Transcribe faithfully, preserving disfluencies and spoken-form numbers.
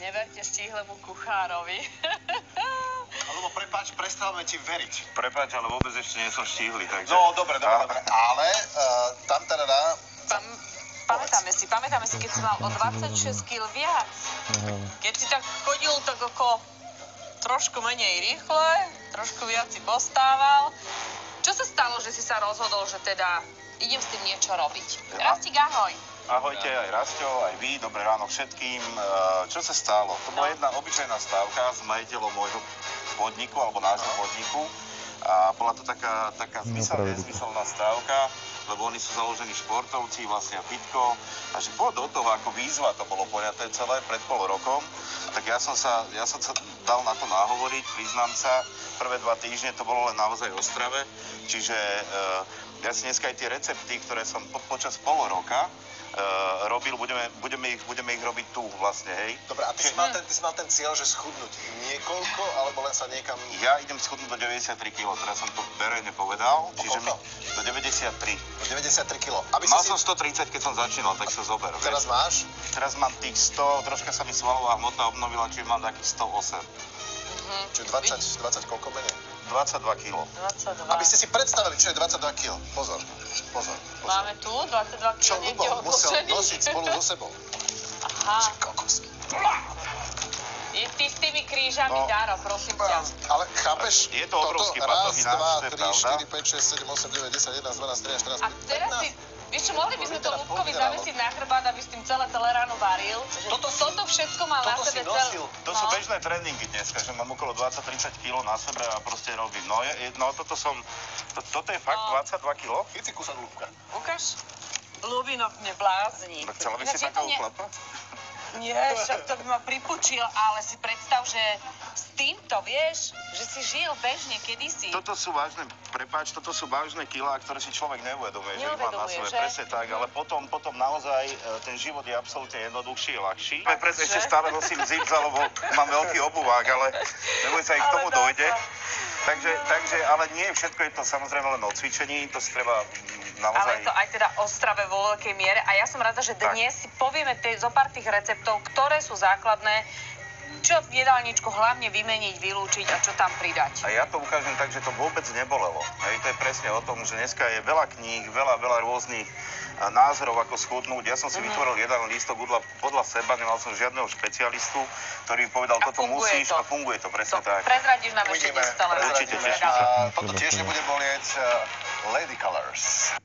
Neverte štíhlemu kuchárovi. Alebo prepáč, prestávame ti veriť. Prepáč, ale vôbec ešte nie som štíhly, takže... No, dobre, dobre, dobre. Ale uh, tam teda dá... Pam, pamätáme si, pamätáme si, keď si mal o dvadsaťšesť kíl viac. Keď si tak chodil tak ako trošku menej rýchle, trošku viac si postával. Čo sa stalo, že si sa rozhodol, že teda idem s tým niečo robiť? Rastík, ahoj. Ahojte, aj Rasťo, aj vy, dobré ráno všetkým. Čo sa stalo? To bola jedna obyčajná stávka s majiteľom môjho podniku, alebo nášho podniku. A bola to taká, taká zmysel, nezmyselná stávka, lebo oni sú založení športovci, vlastne fitko. A že pôjde do toho, ako výzva to bolo poňaté celé pred pol rokom, tak ja som sa, ja som sa dal na to nahovoriť, priznám sa, prvé dva týždne to bolo len naozaj o strave, čiže e, ja si dneska aj tie recepty, ktoré som po, počas pol roka Uh, robil, budeme, budeme, ich, budeme ich robiť tu vlastne, hej. Dobre, a ty, si mal ten, ty si mal ten cieľ, že schudnúť niekoľko, alebo len sa niekam... Ja idem schudnúť do deväťdesiattri kilogramov, teraz som to verejne povedal. Do čiže koľko? Mi, do deväťdesiattri. Do deväťdesiattri kilogramov. Mal si... som stotridsať, keď som začínal, tak sa zober. Teraz vieš. máš? Teraz mám tých sto, troška sa mi svalová hmota obnovila, čiže mám takých sto osem. Mm-hmm. Čiže dvadsať, dvadsať koľko menej? dvadsaťdva kilogramov. dvadsaťdva. Aby ste si predstavili, čo je dvadsaťdva kilogramov. Pozor, pozor, pozor. Máme tu dvadsaťdva Čo kilogramov Ľubo niekde musel odložených. nosiť spolu so sebou. Aha. Že kokos. Je ty s tými krížami, No. Daro, prosím ťa. Ale chápeš? Je to obrovský toto, patoginát, raz, dva, to je tri, pravda. štyri, päť, šesť, sedem, osem, deväť, desať, jedenásť, dvanásť, trinásť, štrnásť, A teraz si, vieš čo, mohli by sme to Ľubkovi zavesiť na chrbát, aby s tým celé celé ráno varil. Toto si- Toto všetko mal na toto si sebe nosil. celé. To sú bežné tréningy dneska, že mám okolo dvadsať tridsať kilogramov na sebe a proste robím. No, je, no toto som, to, toto je fakt No. dvadsaťdva kilogramov? Chyť si kúsok Ľubka. Ukáž. Ľubino mne blázni. Tak chcela by si Ináč je to takého ne- chlapa? Nie, však to by ma pripučil, ale si predstav, že s týmto, vieš, že si žil bežne kedysi. Toto sú vážne, prepáč, toto sú vážne kilá, ktoré si človek neuvedomuje, že ich má na Neuvedomuje, sebe, že? presne tak, ale potom, potom naozaj e, ten život je absolútne jednoduchší a ľahší. Ja presne Že? ešte stále nosím zips, lebo mám veľký obuvák, ale neboj sa, aj k Ale tomu dá dojde. sa. Takže, takže, ale nie všetko je to samozrejme len o cvičení, to si treba mm, Ale naozaj... je to aj teda o strave vo veľkej miere. A ja som rada, že dnes si povieme tie, zo pár tých receptov, ktoré sú základné, čo v jedálničku hlavne vymeniť, vylúčiť a čo tam pridať. A ja to ukážem tak, že to vôbec nebolelo. Hej, to je presne o tom, že dneska je veľa kníh, veľa, veľa rôznych a, názorov, ako schudnúť. Ja som si Mhm. vytvoril jeden lístok podľa, podľa seba, nemal som žiadneho špecialistu, ktorý mi povedal, A toto funguje musíš to. a funguje to, presne To tak. prezradíš nám ešte Uvidíme, dnes celé. Určite, prezradíme. teším sa. A toto tiež nebude bolieť. uh, Lady Colors.